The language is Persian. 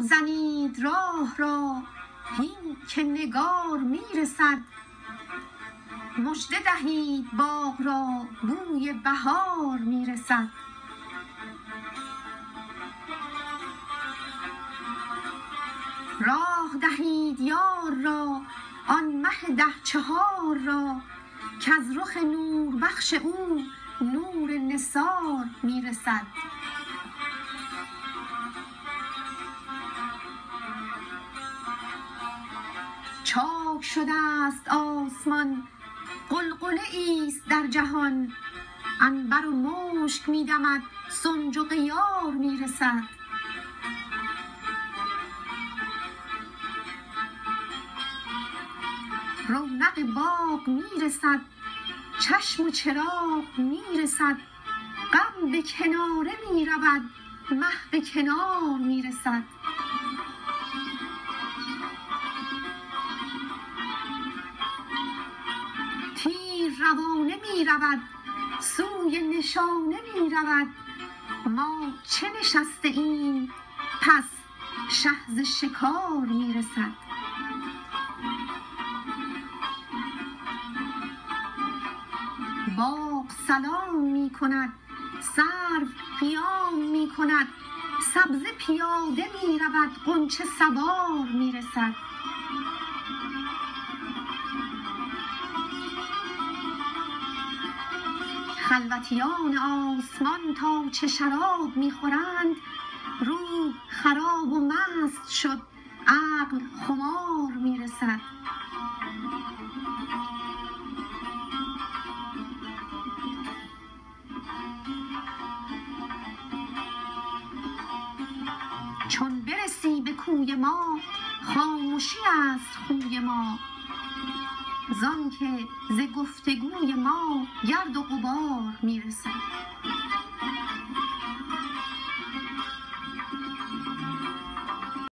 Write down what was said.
زنید راه را هین که نگار میرسد. مژده دهید باغ را بوی بهار میرسد. راه دهید یار را آن مه 14 را کز رخ نوربخش او نور نثار میرسد. چاک شده است آسمان غلغله ایست در جهان. عنبر و مشک میدمد سنج و قیار میرسد. رونق باغ میرسد چشم و چراغ میرسد. غم به کناره میرود مه به کنار میرسد. تیر روانه میرود سوی نشانه میرود. ما چه نشسته ایم پس شه ز شکار میرسد. باغ سلام می کند سرو قیام می کند. سبزه پیاده می رود غنچه سوار می رسد. خلوتیان آسمان تا چه شراب می خورند. روح خراب و مست شد عقل خمار می رسد. چون برسی به کوی ما خاموشی است خوی ما. زان که ز گفتگوی ما گرد و غبار میرسد.